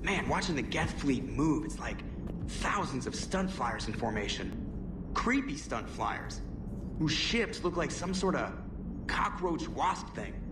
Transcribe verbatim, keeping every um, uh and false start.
Man, watching the Geth fleet move, it's like thousands of stunt flyers in formation. Creepy stunt flyers, whose ships look like some sort of cockroach wasp thing.